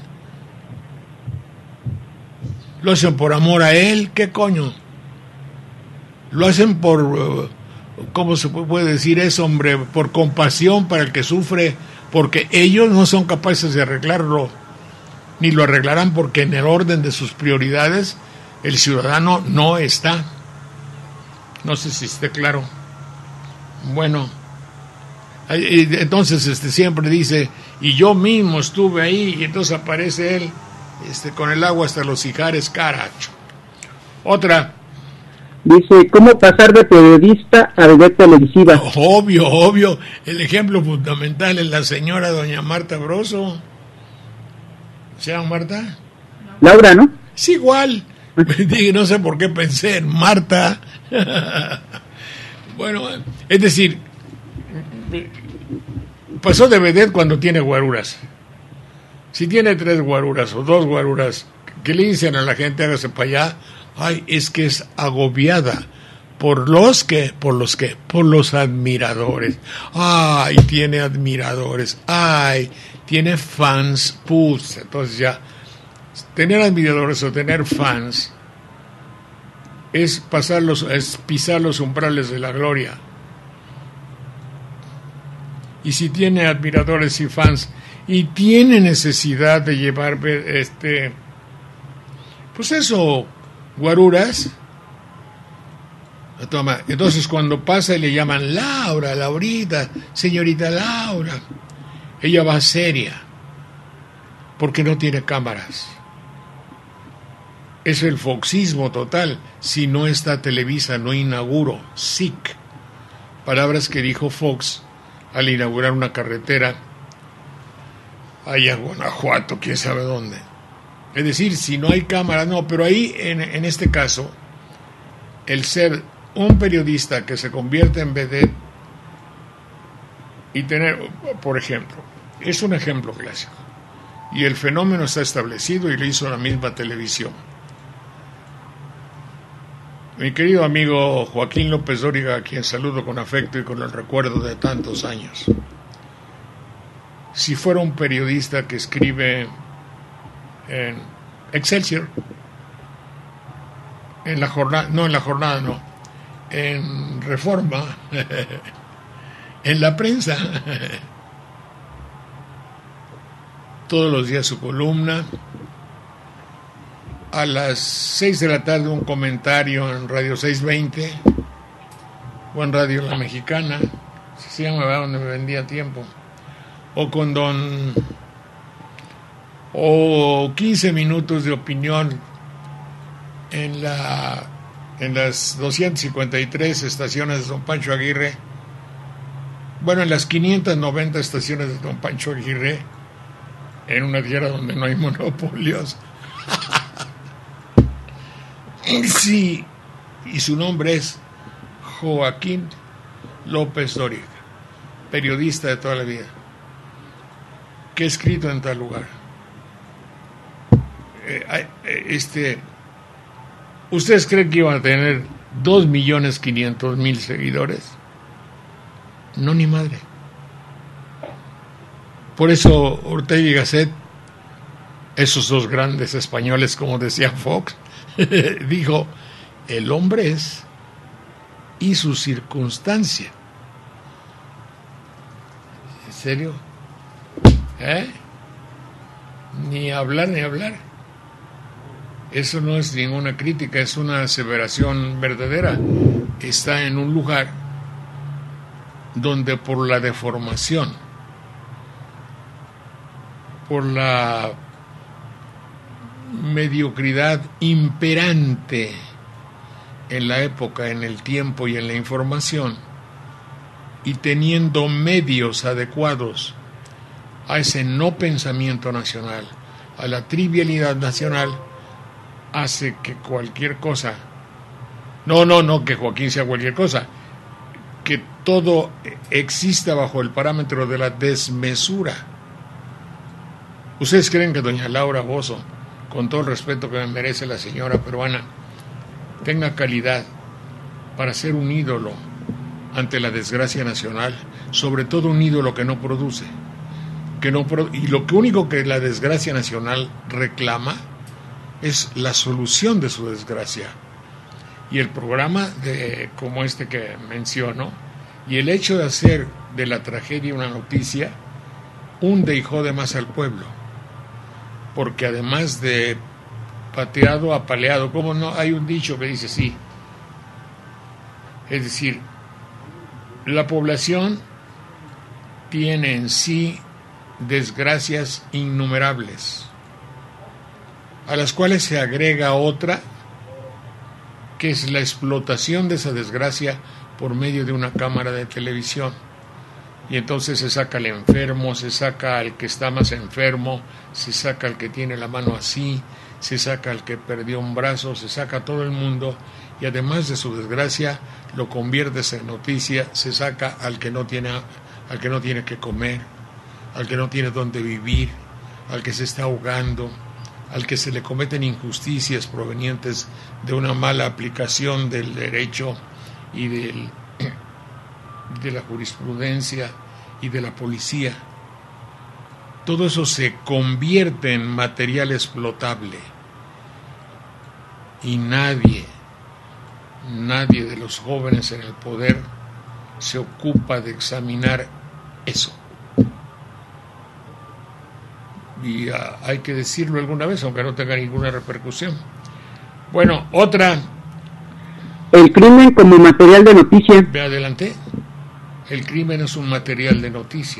S2: lo hacen por amor a él. ¿Qué coño? Lo hacen por, ¿cómo se puede decir eso, hombre? Por compasión para el que sufre, porque ellos no son capaces de arreglarlo, ni lo arreglarán, porque en el orden de sus prioridades el ciudadano no está. No sé si esté claro. Bueno, entonces este siempre dice, y yo mismo estuve ahí, y entonces aparece él este con el agua hasta los ijares, caracho. Otra.
S1: Dice, ¿cómo pasar de periodista a vedette televisiva?
S2: Obvio, obvio. El ejemplo fundamental es la señora doña Marta Broso. ¿Se llama Marta?
S1: Laura, ¿no?
S2: Es igual. No sé por qué pensé en Marta. Bueno, es decir, pasó de vedette cuando tiene guaruras. Si tiene tres guaruras o dos guaruras, que le dicen a la gente, hágase para allá. Ay, es que es agobiada. ¿Por los que? ¿Por los que? Por los admiradores. Ay, tiene admiradores. Ay, tiene fans. Pus. Entonces ya, tener admiradores o tener fans es pasar los, es pisar los umbrales de la gloria. Y si tiene admiradores y fans y tiene necesidad de llevar este, pues eso, guaruras, toma. Entonces cuando pasa y le llaman Laura, Laurita, señorita Laura, ella va seria porque no tiene cámaras. Es el foxismo total. Si no está Televisa, no inauguro. S I C. Palabras que dijo Fox al inaugurar una carretera allá en Guanajuato, quién sabe dónde. Es decir, si no hay cámaras, no, pero ahí, en, en este caso, el ser un periodista que se convierte en vedette y tener, por ejemplo, es un ejemplo clásico. Y el fenómeno está establecido y lo hizo la misma televisión. Mi querido amigo Joaquín López Dóriga, a quien saludo con afecto y con el recuerdo de tantos años. Si fuera un periodista que escribe en Excelsior, en la jornada, no en la jornada, no, en Reforma, en la prensa, todos los días su columna, a las seis de la tarde un comentario en Radio seiscientos veinte o en Radio La Mexicana, se llama, donde me vendía tiempo, o con don, o quince minutos de opinión en la en las doscientas cincuenta y tres estaciones de don Pancho Aguirre, bueno, en las quinientas noventa estaciones de don Pancho Aguirre, en una tierra donde no hay monopolios. Sí, y su nombre es Joaquín López Dóriga, periodista de toda la vida, que ha escrito en tal lugar. Eh, este, ¿ustedes creen que iban a tener dos millones quinientos mil seguidores? No, ni madre. Por eso Ortega y Gasset, esos dos grandes españoles, como decía Fox, dijo, el hombre es y su circunstancia. ¿En serio? ¿Eh? Ni hablar ni hablar. Eso no es ninguna crítica, es una aseveración verdadera. Está en un lugar donde por la deformación, por la mediocridad imperante en la época, en el tiempo y en la información, y teniendo medios adecuados a ese no pensamiento nacional, a la trivialidad nacional, hace que cualquier cosa, no, no, no que Joaquín sea cualquier cosa, que todo exista bajo el parámetro de la desmesura. ¿Ustedes creen que doña Laura Bozzo, con todo el respeto que me merece la señora peruana, tenga calidad para ser un ídolo ante la desgracia nacional, sobre todo un ídolo que no produce, que no pro- y lo que único que la desgracia nacional reclama es la solución de su desgracia? Y el programa de, como este que menciono, y el hecho de hacer de la tragedia una noticia, hunde y jode más al pueblo, porque además de pateado, apaleado, ¿cómo no? Hay un dicho que dice sí, Es decir, la población tiene en sí desgracias innumerables, a las cuales se agrega otra, que es la explotación de esa desgracia por medio de una cámara de televisión. Y entonces se saca al enfermo, se saca al que está más enfermo, se saca al que tiene la mano así, se saca al que perdió un brazo, se saca a todo el mundo, y además de su desgracia lo conviertes en noticia, se saca al que no tiene, al que no tiene que comer, al que no tiene dónde vivir, al que se está ahogando, al que se le cometen injusticias provenientes de una mala aplicación del derecho y del, de la jurisprudencia y de la policía. Todo eso se convierte en material explotable, y nadie, nadie de los jóvenes en el poder se ocupa de examinar eso. Y uh, hay que decirlo alguna vez, aunque no tenga ninguna repercusión. Bueno, otra.
S1: El crimen como material de noticia.
S2: Ve adelante. El crimen es un material de noticia.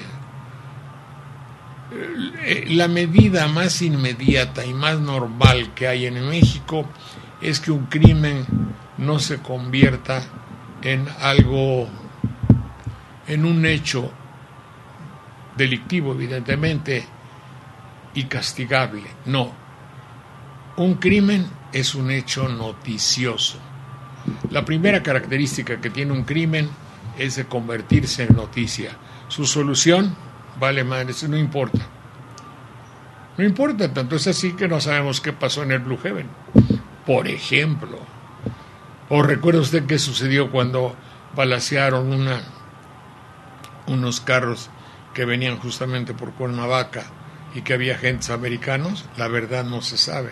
S2: La medida más inmediata y más normal que hay en México es que un crimen no se convierta en algo, en un hecho delictivo, evidentemente, y castigable. No. Un crimen es un hecho noticioso. La primera característica que tiene un crimen es de convertirse en noticia. Su solución, vale madre, eso no importa. No importa, tanto es así que no sabemos qué pasó en el Blue Heaven, por ejemplo. ¿O recuerda usted qué sucedió cuando balacearon una, unos carros que venían justamente por Cuernavaca y que había agentes americanos? La verdad no se sabe.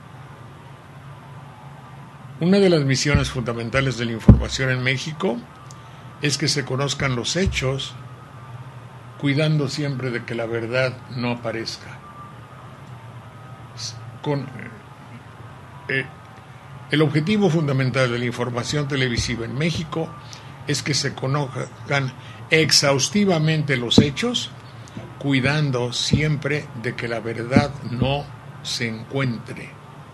S2: Una de las misiones fundamentales de la información en México es que se conozcan los hechos, cuidando siempre de que la verdad no aparezca. Con, eh, el objetivo fundamental de la información televisiva en México es que se conozcan exhaustivamente los hechos, cuidando siempre de que la verdad no se encuentre.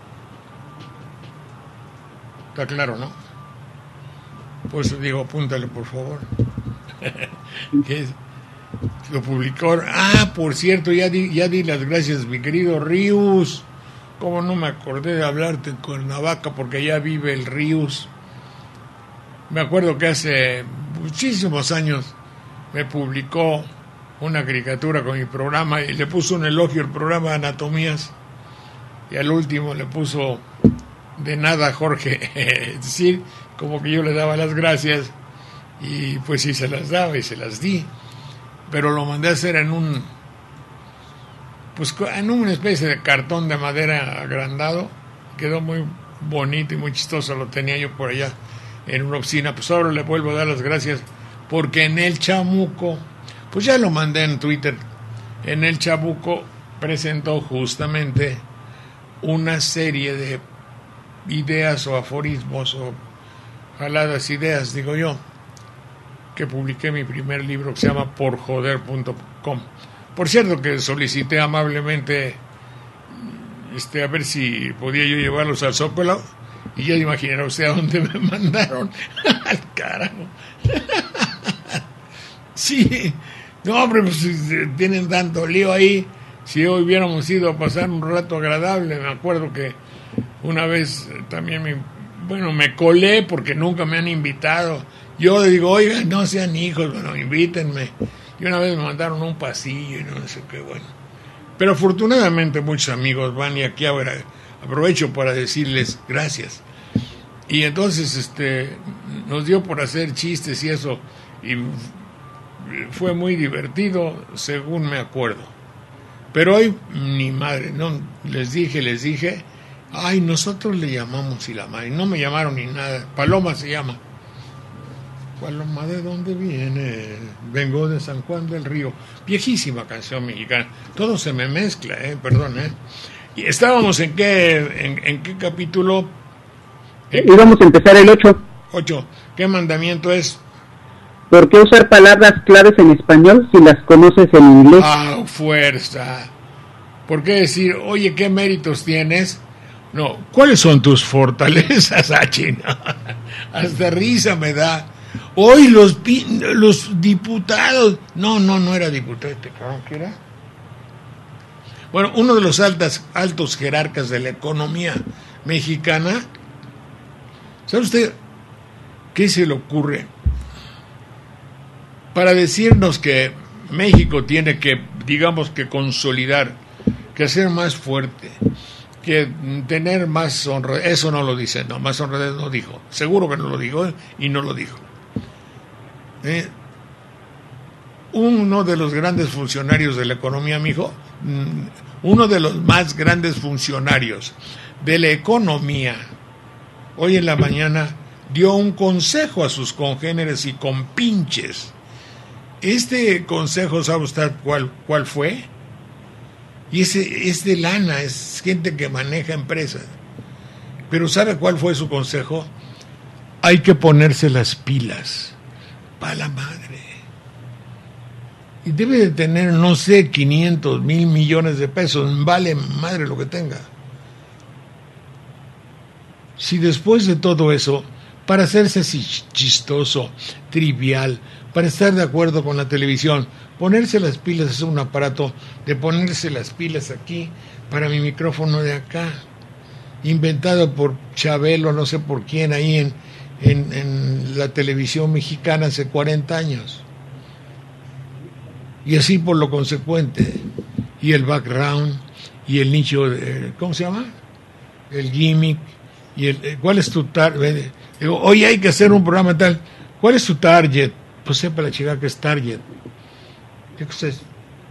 S2: Está claro, ¿no? Por eso digo, apúntale, por favor. ¿Qué es? Lo publicó. Ah, por cierto, ya di, ya di las gracias, mi querido Rius. Cómo no me acordé de hablarte en Cuernavaca, porque ya vive el Rius. Me acuerdo que hace muchísimos años me publicó una caricatura con mi programa y le puso un elogio al programa de anatomías, y al último le puso de nada, Jorge. Es decir, como que yo le daba las gracias, y pues sí se las daba y se las di, pero lo mandé a hacer en un pues en una especie de cartón de madera agrandado. Quedó muy bonito y muy chistoso, lo tenía yo por allá en una oficina. Pues ahora le vuelvo a dar las gracias, porque en el Chamuco, pues ya lo mandé en Twitter, en el Chamuco presentó justamente una serie de ideas o aforismos o jaladas ideas, digo yo, que publiqué mi primer libro, que se llama por joder punto com. Por cierto, que solicité amablemente este, a ver si podía yo llevarlos al Zócalo, y ya imaginará usted a dónde me mandaron. Al carajo. Sí, no, hombre, pues tienen tanto lío ahí. Si hoy hubiéramos ido a pasar un rato agradable, me acuerdo que una vez también me, bueno, me colé porque nunca me han invitado. Yo le digo, oigan, no sean hijos, bueno, invítenme. Y una vez me mandaron un pasillo y no sé qué, bueno. Pero afortunadamente muchos amigos van, y aquí ahora aprovecho para decirles gracias. Y entonces este nos dio por hacer chistes y eso, y fue muy divertido, según me acuerdo. Pero hoy, ni madre, no, les dije, les dije, ay, nosotros le llamamos y la madre, no me llamaron ni nada. Paloma se llama. Paloma, ¿de dónde viene? Vengo de San Juan del Río. Viejísima canción mexicana. Todo se me mezcla, eh, perdón, eh. Y estábamos en qué, en, en qué capítulo.
S1: ¿En... Íbamos a empezar el ocho.
S2: Ocho, ¿qué mandamiento es?
S1: ¿Por qué usar palabras claves en español si las conoces en inglés?
S2: Ah, fuerza. ¿Por qué decir, oye, qué méritos tienes? No, ¿cuáles son tus fortalezas, Achina? Hasta risa me da. Hoy los los diputados... No, no, no era diputado. ¿Qué era? Bueno, uno de los altas, altos jerarcas de la economía mexicana, ¿sabe usted qué se le ocurre? Para decirnos que México tiene que, digamos que consolidar, que ser más fuerte, que tener más honradez, eso no lo dice, no, más honradez no dijo, seguro que no lo dijo y no lo dijo. ¿Eh? Uno de los grandes funcionarios de la economía, mijo, uno de los más grandes funcionarios de la economía, hoy en la mañana dio un consejo a sus congéneres y compinches. Este consejo, ¿sabe usted cuál, cuál fue? Y ese es de lana, es gente que maneja empresas. Pero ¿sabe cuál fue su consejo? Hay que ponerse las pilas. Pa' la madre. Y debe de tener, no sé, quinientos mil millones de pesos. Vale madre lo que tenga. Si después de todo eso, para hacerse así chistoso, trivial, para estar de acuerdo con la televisión, ponerse las pilas es un aparato de ponerse las pilas aquí para mi micrófono de acá, inventado por Chabelo, no sé por quién, ahí en, en, en la televisión mexicana hace cuarenta años. Y así por lo consecuente, y el background, y el nicho, de, ¿cómo se llama? El gimmick, y el, ¿cuál es tu target? Digo, hoy hay que hacer un programa tal, ¿cuál es tu target? Pues sepa la chica que es target. ¿Qué cosa es?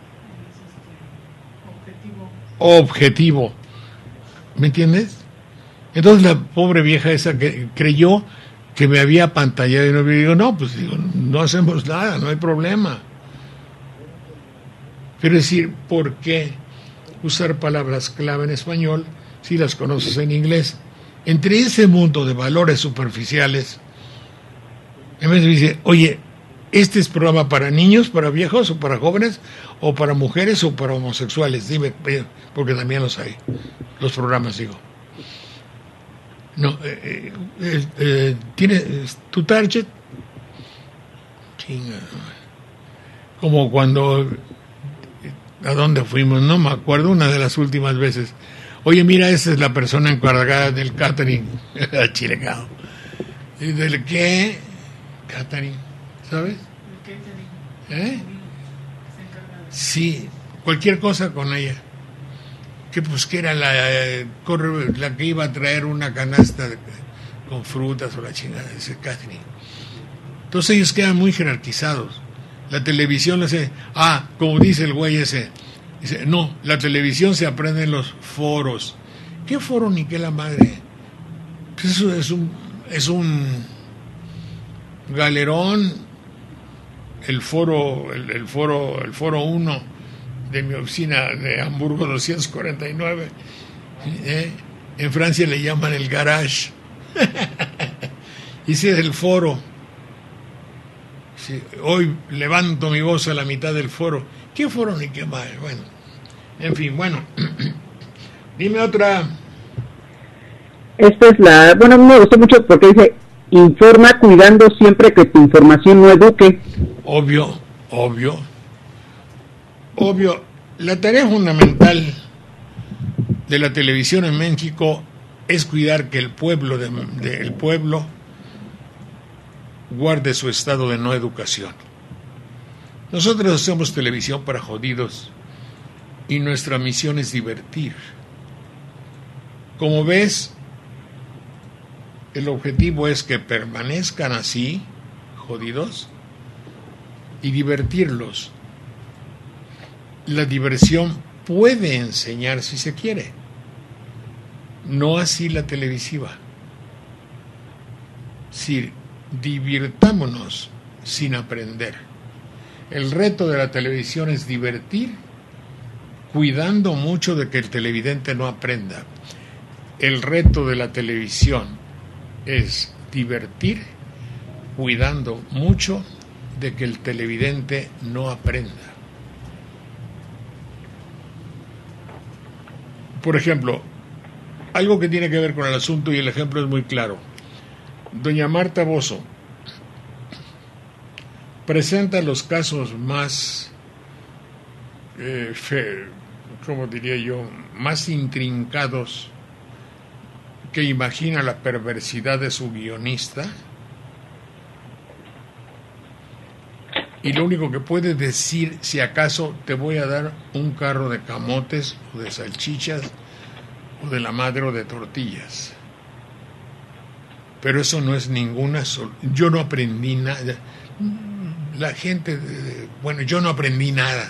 S2: Objetivo. Objetivo. ¿Me entiendes? Entonces la pobre vieja esa que creyó que me había pantallado y no me digo, no, pues digo, no hacemos nada, no hay problema. Pero decir, ¿por qué usar palabras clave en español si las conoces en inglés? Entre ese mundo de valores superficiales, en vez de decir, oye, ¿este es programa para niños, para viejos, o para jóvenes, o para mujeres, o para homosexuales? Dime, porque también los hay, los programas, digo. No, eh, eh, eh, ¿tiene tu target? Chinga. Como cuando, ¿a dónde fuimos? No me acuerdo, una de las últimas veces. Oye, mira, esa es la persona encargada del catering. Chilegado. ¿Y del qué? Catering, ¿sabes? ¿Eh? Sí, cualquier cosa con ella. Que pues que era la, la que iba a traer una canasta de, con frutas o la chingada de ese catering. Entonces ellos quedan muy jerarquizados. La televisión le hace, ah, como dice el güey ese, dice, no, la televisión se aprende en los foros. ¿Qué foro ni qué la madre? Pues eso es un, es un galerón, el foro, el, el foro, el foro uno de mi oficina de Hamburgo doscientos cuarenta y nueve. ¿Eh? En Francia le llaman el garage. Ese es el foro. Sí, hoy levanto mi voz a la mitad del foro. ¿Qué foro ni qué más? Bueno, en fin, bueno. Dime otra.
S1: Esta es la... Bueno, me gustó mucho porque dice, informa cuidando siempre que tu información no eduque.
S2: Obvio, obvio. Obvio. La tarea fundamental de la televisión en México es cuidar que el pueblo, de, de, el pueblo guarde su estado de no educación. Nosotros hacemos televisión para jodidos y nuestra misión es divertir. Como ves, el objetivo es que permanezcan así, jodidos, y divertirlos. La diversión puede enseñar si se quiere, no así la televisiva. Si divirtámonos sin aprender. El reto de la televisión es divertir, cuidando mucho de que el televidente no aprenda. El reto de la televisión es divertir, cuidando mucho de que el televidente no aprenda. Por ejemplo, algo que tiene que ver con el asunto, y el ejemplo es muy claro. Doña Marta Bozzo presenta los casos más, eh, fe, ¿cómo diría yo?, más intrincados que imagina la perversidad de su guionista, y lo único que puede decir, si acaso te voy a dar un carro de camotes o de salchichas o de la madre o de tortillas, pero eso no es ninguna sol- yo no aprendí nada. La gente, bueno, yo no aprendí nada,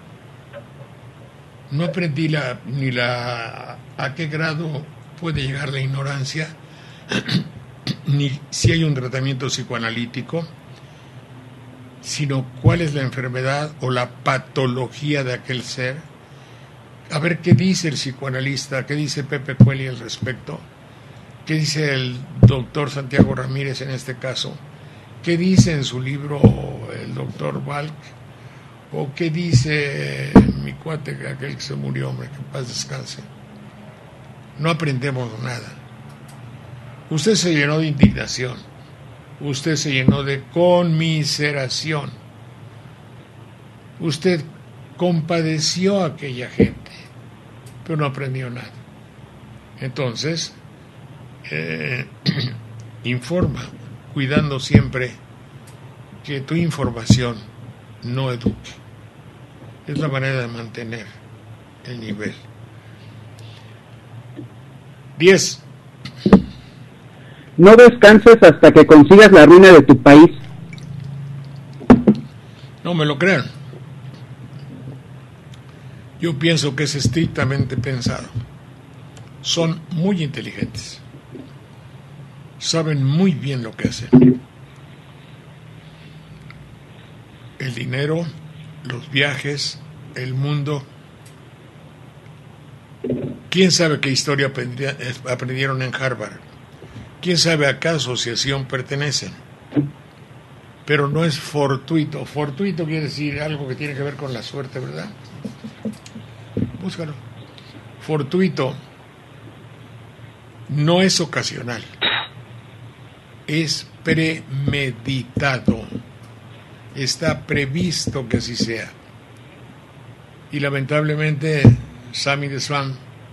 S2: no aprendí la, ni la a qué grado puede llegar la ignorancia, ni si hay un tratamiento psicoanalítico, sino cuál es la enfermedad o la patología de aquel ser. A ver qué dice el psicoanalista, qué dice Pepe Cueli al respecto, qué dice el doctor Santiago Ramírez en este caso, qué dice en su libro el doctor Balk, o qué dice mi cuate, aquel que se murió, hombre, que en paz descanse. No aprendemos nada. Usted se llenó de indignación, usted se llenó de conmiseración, usted compadeció a aquella gente, pero no aprendió nada. Entonces, eh, informa, cuidando siempre que tu información no eduque. Es la manera de mantener el nivel. diez.
S1: No descanses hasta que consigas la ruina de tu país.
S2: No me lo crean. Yo pienso que es estrictamente pensado. Son muy inteligentes. Saben muy bien lo que hacen. El dinero, los viajes, el mundo. ¿Quién sabe qué historia aprendieron en Harvard? ¿Quién sabe a qué asociación pertenecen? Pero no es fortuito. Fortuito quiere decir algo que tiene que ver con la suerte, ¿verdad? Búscalo. Fortuito no es ocasional. Es premeditado. Está previsto que así sea. Y lamentablemente, Sami de Swan,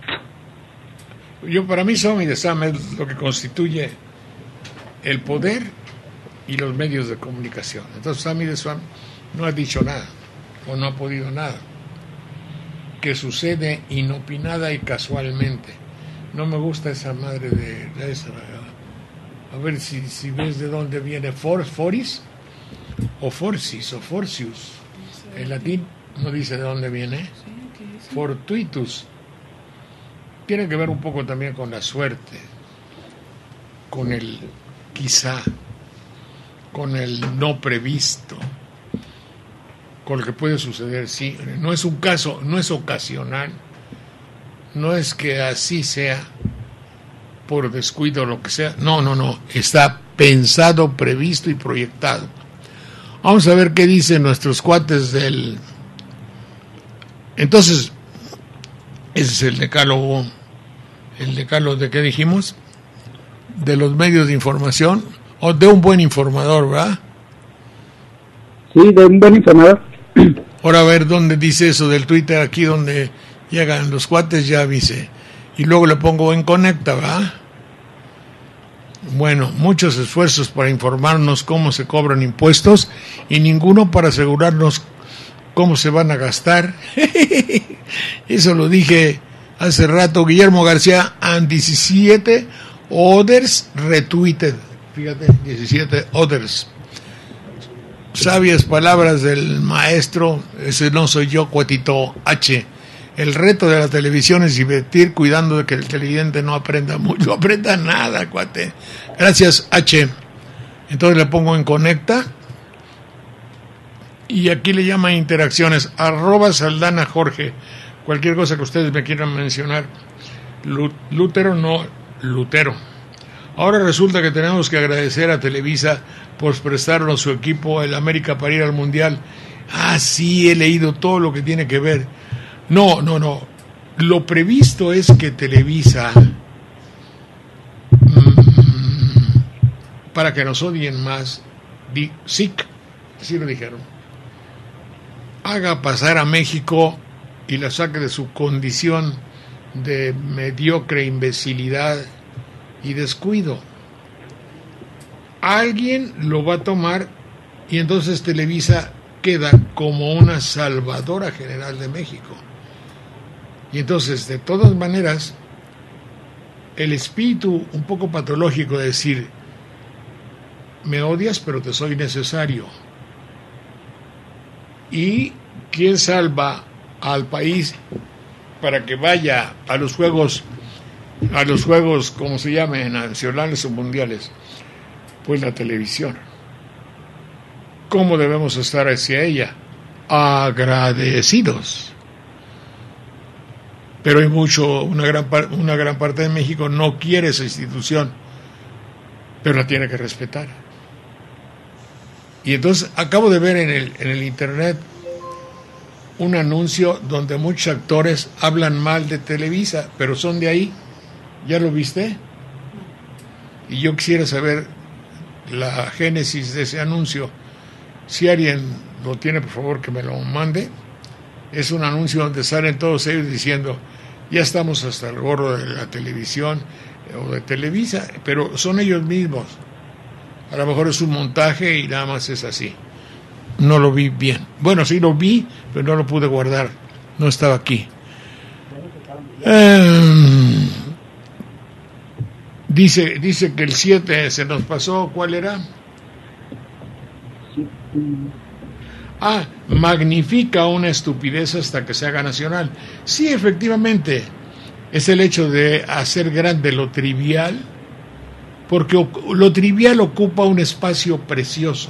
S2: yo para mí Sami de Swan es lo que constituye el poder y los medios de comunicación. Entonces Sami de Swan no ha dicho nada, o no ha podido nada, que sucede inopinada y casualmente. No me gusta esa madre de, de esa. A ver si, si ves de dónde viene For, Foris o Forcis o Forcius. En latín no dice de dónde viene. Fortuitus. Tiene que ver un poco también con la suerte, con el quizá, con el no previsto, con lo que puede suceder. Sí, no es un caso, no es ocasional, no es que así sea por descuido o lo que sea. No, no, no, está pensado, previsto y proyectado. Vamos a ver qué dicen nuestros cuates del... Entonces, ese es el decálogo, el decálogo de qué dijimos, de los medios de información, o de un buen informador, ¿verdad?
S1: Sí, de un buen informador.
S2: Ahora a ver dónde dice eso del Twitter, aquí donde llegan los cuates, ya avise. Y luego le pongo en conecta, ¿verdad? Bueno, muchos esfuerzos para informarnos cómo se cobran impuestos y ninguno para asegurarnos cómo se van a gastar. Eso lo dije hace rato. Guillermo García, and diecisiete others retweeted. Fíjate, diecisiete others. Sabias palabras del maestro, ese no soy yo, Cuatito H. El reto de la televisión es divertir, cuidando de que el televidente no aprenda mucho, no aprenda nada, cuate. Gracias, H. Entonces le pongo en conecta. Y aquí le llama interacciones, arroba Saldana Jorge. Cualquier cosa que ustedes me quieran mencionar. Lutero no, Lutero. Ahora resulta que tenemos que agradecer a Televisa por prestarnos su equipo, el América, para ir al Mundial. Ah, sí, he leído todo lo que tiene que ver. No, no, no. Lo previsto es que Televisa, mmm, para que nos odien más, di, S I C, así lo dijeron, haga pasar a México y la saque de su condición de mediocre imbecilidad y descuido. Alguien lo va a tomar y entonces Televisa queda como una salvadora general de México. Y entonces, de todas maneras, el espíritu un poco patológico de decir, me odias pero te soy necesario. ¿Y quién salva al país para que vaya a los juegos, a los juegos, como se llamen, nacionales o mundiales? Pues la televisión. ¿Cómo debemos estar hacia ella? Agradecidos. Pero hay mucho, una gran, una gran parte de México no quiere esa institución, pero la tiene que respetar. Y entonces acabo de ver en el, en el internet un anuncio donde muchos actores hablan mal de Televisa, pero son de ahí. ¿Ya lo viste? Y yo quisiera saber la génesis de ese anuncio. Si alguien lo tiene, por favor, que me lo mande. Es un anuncio donde salen todos ellos diciendo, ya estamos hasta el gorro de la televisión o de Televisa, pero son ellos mismos. A lo mejor es un montaje y nada más es así. No lo vi bien. Bueno, sí lo vi, pero no lo pude guardar. No estaba aquí. Eh, dice, dice que el siete se nos pasó. ¿Cuál era? Ah, magnifica una estupidez hasta que se haga nacional. Sí, efectivamente, es el hecho de hacer grande lo trivial, porque lo trivial ocupa un espacio precioso.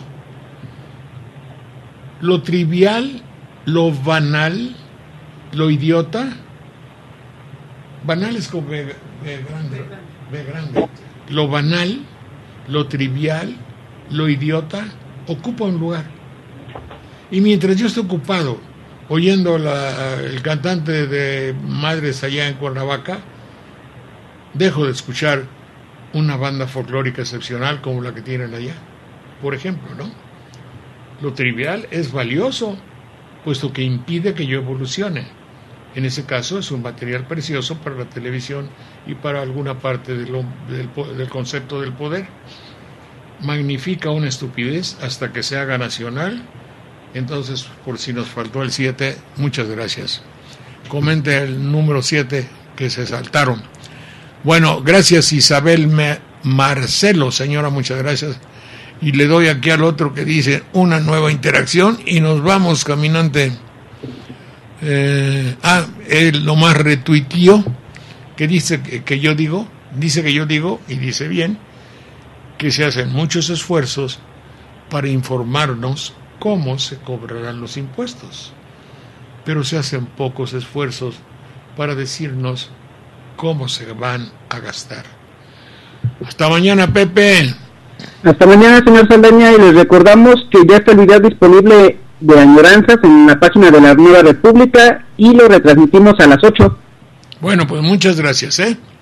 S2: Lo trivial, lo banal, lo idiota, banal es como B, B grande, B grande. Lo banal, lo trivial, lo idiota, ocupa un lugar. Y mientras yo estoy ocupado oyendo la, el cantante de Madres allá en Cuernavaca, dejo de escuchar una banda folclórica excepcional como la que tienen allá, por ejemplo, ¿no? Lo trivial es valioso, puesto que impide que yo evolucione. En ese caso es un material precioso para la televisión y para alguna parte de lo, del, del concepto del poder. Magnifica una estupidez hasta que se haga nacional. Entonces, por si nos faltó el siete, muchas gracias. Comente el número siete que se saltaron. Bueno, gracias Isabel Marcelo, señora, muchas gracias. Y le doy aquí al otro que dice una nueva interacción y nos vamos, caminante. Eh, ah, él nomás retuiteó que dice que, que yo digo, dice que yo digo, y dice bien, que se hacen muchos esfuerzos para informarnos cómo se cobrarán los impuestos, pero se hacen pocos esfuerzos para decirnos cómo se van a gastar. Hasta mañana, Pepe.
S1: Hasta mañana, señor Saldaña, y les recordamos que ya está el video disponible de Añoranzas en la página de la Nueva República y lo retransmitimos a las ocho.
S2: Bueno, pues muchas gracias, ¿eh?